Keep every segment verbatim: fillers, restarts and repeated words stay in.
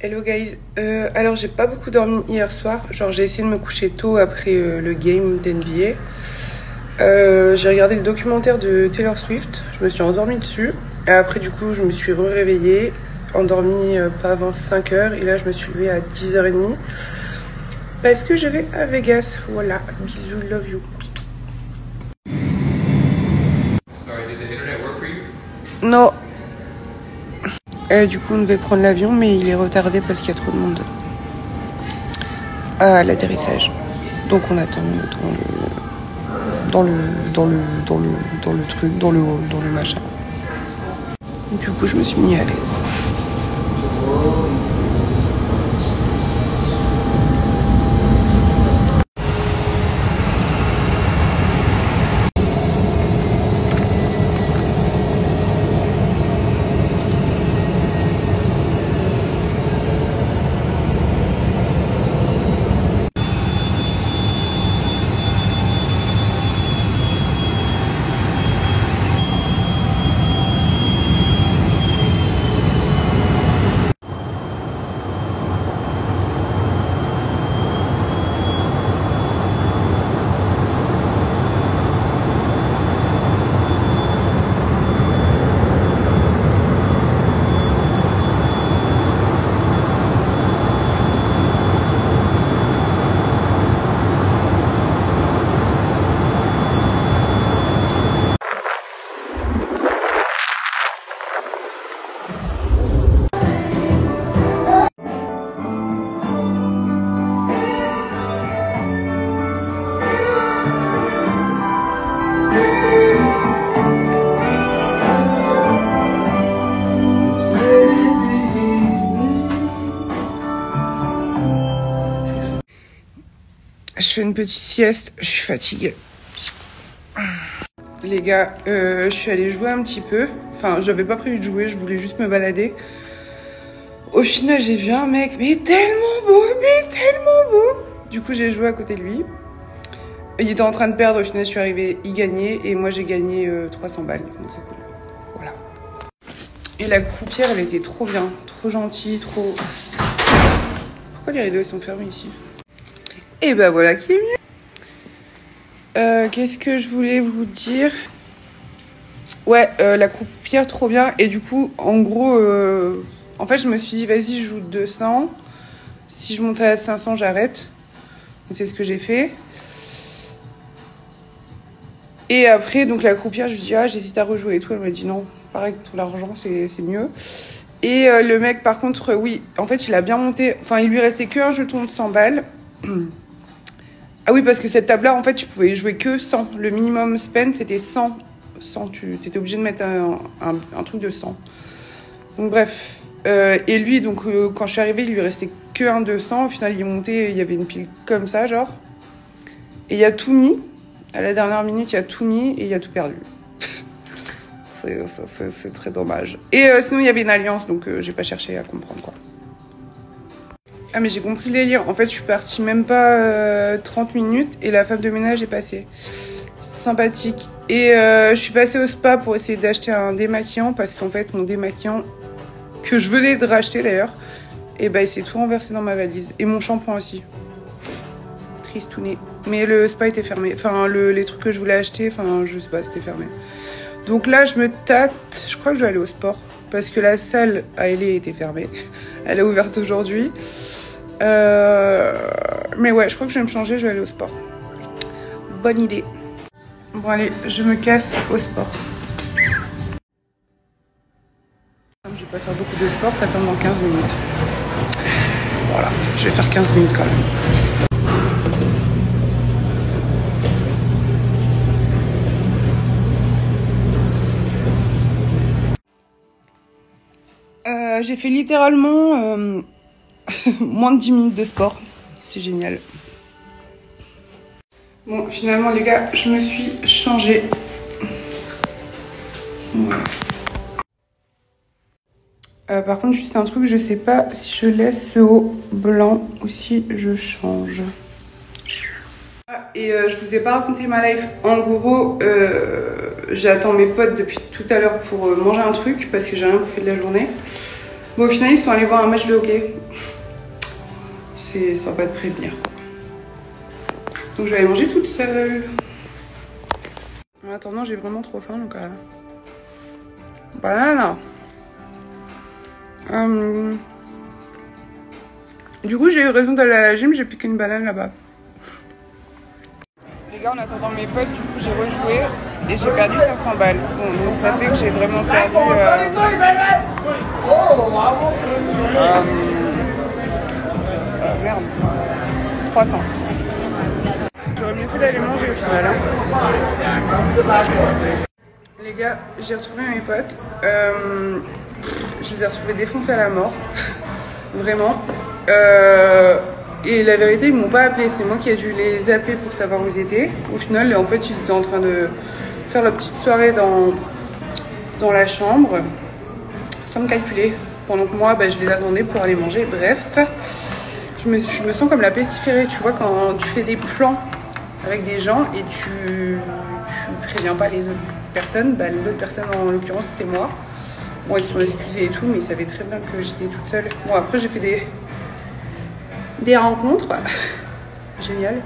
Hello guys, euh, alors j'ai pas beaucoup dormi hier soir, genre j'ai essayé de me coucher tôt après euh, le game d'N B A. Euh, j'ai regardé le documentaire de Taylor Swift, je me suis endormie dessus, et après du coup je me suis réveillée, endormie euh, pas avant cinq heures, et là je me suis levée à dix heures trente, parce que je vais à Vegas, voilà, bisous, love you. Non. Euh, du coup, on devait prendre l'avion, mais il est retardé parce qu'il y a trop de monde à l'atterrissage. Donc, on attend dans le, dans le, dans le, dans le, dans le truc, dans le hall, dans le machin. Du coup, je me suis mis à l'aise. Je fais une petite sieste, je suis fatiguée. Les gars, euh, je suis allée jouer un petit peu. Enfin, j'avais pas prévu de jouer, je voulais juste me balader. Au final, j'ai vu un mec, mais tellement beau, mais tellement beau. Du coup, j'ai joué à côté de lui. Il était en train de perdre, au final, je suis arrivée, il gagnait. Et moi, j'ai gagné euh, trois cents balles. Donc, c'est cool. Voilà. Et la croupière, elle était trop bien, trop gentille, trop... Pourquoi les rideaux, ils sont fermés ici? Et bah voilà qui est mieux. Euh, Qu'est-ce que je voulais vous dire? Ouais, euh, la croupière trop bien. Et du coup, en gros, euh, en fait, je me suis dit, vas-y, je joue deux cents. Si je monte à cinq cents, j'arrête. Donc c'est ce que j'ai fait. Et après, donc la croupière, je lui dis, ah, j'hésite à rejouer et tout. Elle m'a dit non, pareil, tout l'argent, c'est mieux. Et euh, le mec, par contre, euh, oui, en fait, il a bien monté. Enfin, il lui restait qu'un jeton de cent balles. Ah oui, parce que cette table-là, en fait, tu pouvais jouer que cent. Le minimum spend, c'était cent. cent, tu étais obligé de mettre un, un, un truc de cent. Donc bref. Euh, et lui, donc, euh, quand je suis arrivée, il lui restait que un deux cents. Au final, il est monté, il y avait une pile comme ça, genre. Et il y a tout mis. À la dernière minute, il y a tout mis et il y a tout perdu. C'est très dommage. Et euh, sinon, il y avait une alliance, donc euh, j'ai pas cherché à comprendre, quoi. Ah mais j'ai compris le délire, en fait je suis partie même pas euh, trente minutes et la femme de ménage est passée. Sympathique. Et euh, je suis passée au spa pour essayer d'acheter un démaquillant parce qu'en fait mon démaquillant, que je venais de racheter d'ailleurs, et bah il s'est tout renversé dans ma valise. Et mon shampoing aussi. Tristouné. Mais le spa était fermé, enfin le, les trucs que je voulais acheter, enfin je sais pas, c'était fermé. Donc là je me tâte, je crois que je vais aller au sport parce que la salle à L A était fermée. Elle est ouverte aujourd'hui. Euh... Mais ouais, je crois que je vais me changer, je vais aller au sport. Bonne idée. Bon allez, je me casse au sport. Comme je vais pas faire beaucoup de sport, ça ferme dans quinze minutes. Voilà, je vais faire quinze minutes quand même. Euh, j'ai fait littéralement... Euh... moins de dix minutes de sport, c'est génial. Bon, finalement les gars, je me suis changée. Voilà. Euh, par contre, juste un truc, je sais pas si je laisse ce haut blanc ou si je change. Et euh, je vous ai pas raconté ma life. En gros, euh, j'attends mes potes depuis tout à l'heure pour euh, manger un truc parce que j'ai rien bouffé de la journée. Bon, au final, ils sont allés voir un match de hockey. C'est sympa de prévenir. Donc, je vais aller manger toute seule. En attendant, j'ai vraiment trop faim, donc... Euh... Banane. Hum... Du coup, j'ai eu raison d'aller à la gym, j'ai piqué une banane là-bas. Les gars, en attendant mes potes, du coup, j'ai rejoué et j'ai perdu cinq cents balles. Bon, donc ça fait que j'ai vraiment perdu... Euh... Euh... Euh, merde. trois cents. J'aurais mieux fait d'aller manger au final. Hein. Les gars, j'ai retrouvé mes potes. Euh... Je les ai retrouvés défoncés à la mort. Vraiment. Euh... Et la vérité, ils m'ont pas appelé. C'est moi qui ai dû les appeler pour savoir où ils étaient. Au final, en fait, ils étaient en train de faire leur petite soirée dans, dans la chambre. Sans me calculer. Pendant que moi, bah, je les attendais pour aller manger. Bref. Je me, je me sens comme la pestiférée, tu vois, quand tu fais des plans avec des gens et tu, tu préviens pas les autres personnes. Bah, l'autre personne, en l'occurrence, c'était moi. Bon, ils se sont excusés et tout, mais ils savaient très bien que j'étais toute seule. Bon, après, j'ai fait des, des rencontres. Génial.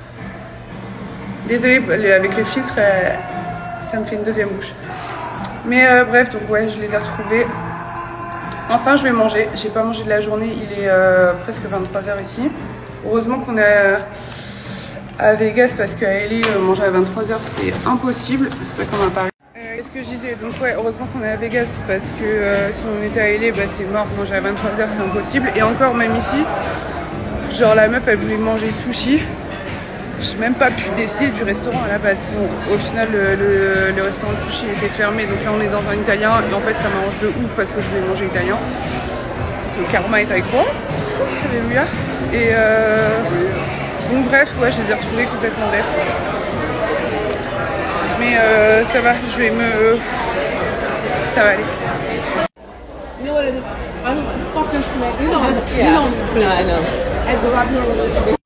Désolée, avec le filtre, euh, ça me fait une deuxième bouche. Mais euh, bref, donc ouais, je les ai retrouvés. Enfin, je vais manger. J'ai pas mangé de la journée. Il est euh, presque vingt-trois heures ici. Heureusement qu'on est à Vegas parce qu'à L A, manger à vingt-trois heures, c'est impossible. C'est pas comme à Paris. Euh, Qu'est-ce que je disais? Donc ouais, heureusement qu'on est à Vegas parce que euh, si on était à L A, bah, c'est mort. Manger à vingt-trois heures, c'est impossible. Et encore, même ici, genre la meuf, elle voulait manger sushi. J'ai même pas pu décider du restaurant à la base. Bon, au final, le, le, le restaurant de sushi était fermé. Donc là, on est dans un italien. Et en fait, ça m'arrange de ouf parce que je voulais manger italien. Le karma est avec moi. Alléluia. Et euh... donc bref, ouais, je les ai retrouvés complètement def. Mais euh, ça va, je vais me... Ça va aller. You know what it is? I'm fucking smack. You know, you know, I know. At the